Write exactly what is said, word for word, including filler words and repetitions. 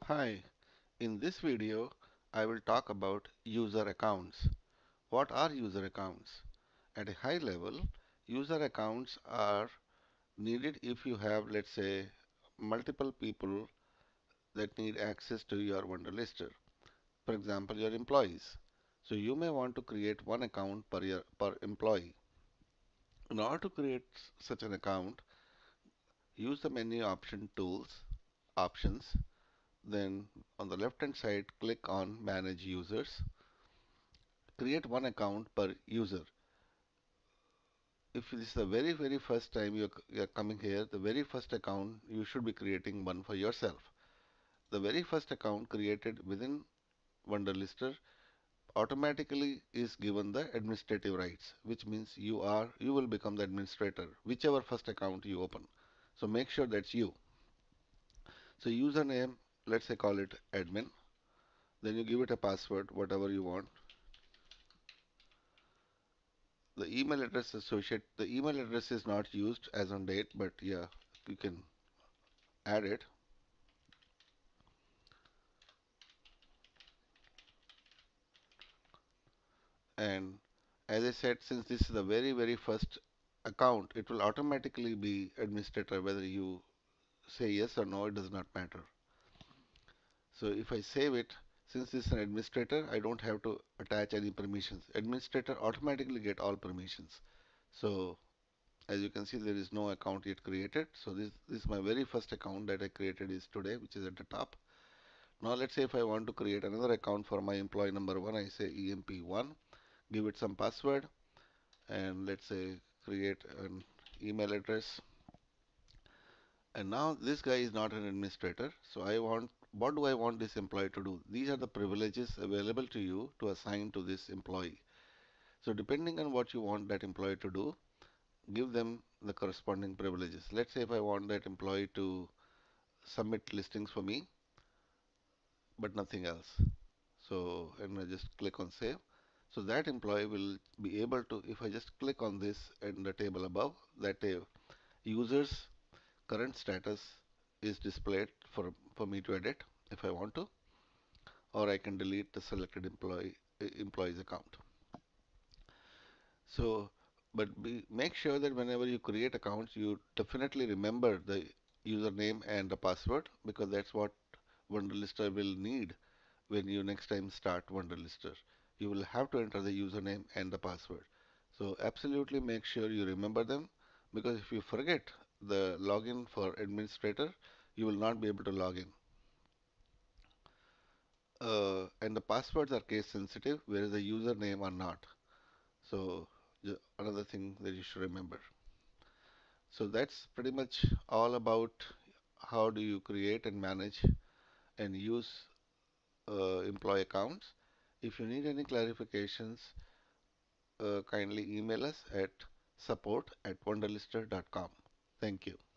Hi, in this video I will talk about user accounts. What are user accounts? At a high level, user accounts are needed if you have, let's say, multiple people that need access to your Wunderlister. For example, your employees. So you may want to create one account per year, per employee. In order to create such an account, use the menu option tools, options, then on the left hand side click on manage users. Create one account per user. If this is the very very first time you're, you're coming here, the very first account you should be creating one for yourself. The very first account created within Wunderlister automatically is given the administrative rights, which means you are you will become the administrator whichever first account you open. So make sure that's you. So username, let's say call it admin, then you give it a password whatever you want. The email address associate the email address is not used as on date, but yeah, you can add it. And as I said, since this is the very very first account, it will automatically be administrator whether you say yes or no, it does not matter. So if I save it, since this is an administrator, I don't have to attach any permissions. Administrator automatically get all permissions. So as you can see, there is no account yet created. So this, this is my very first account that I created is today, which is at the top. Now let's say if I want to create another account for my employee number one, I say E M P one, give it some password, and let's say create an email address. And now this guy is not an administrator, so I want, what do I want this employee to do? These are the privileges available to you to assign to this employee. So depending on what you want that employee to do, give them the corresponding privileges. Let's say if I want that employee to submit listings for me, but nothing else. So, and I just click on save. So that employee will be able to, if I just click on this and the table above, that uh, user's current status is displayed for, for me to edit if I want to, or I can delete the selected employee uh, employee's account. So, but be, make sure that whenever you create accounts, you definitely remember the username and the password, because that's what Wunderlister will need when you next time start Wunderlister. You will have to enter the username and the password. So absolutely make sure you remember them, because if you forget the login for administrator, you will not be able to log in. Uh, and the passwords are case sensitive, whereas the username are not. So another thing that you should remember. So that's pretty much all about how do you create and manage and use uh, employee accounts. If you need any clarifications, uh, kindly email us at support at wunderlister dot com. Thank you.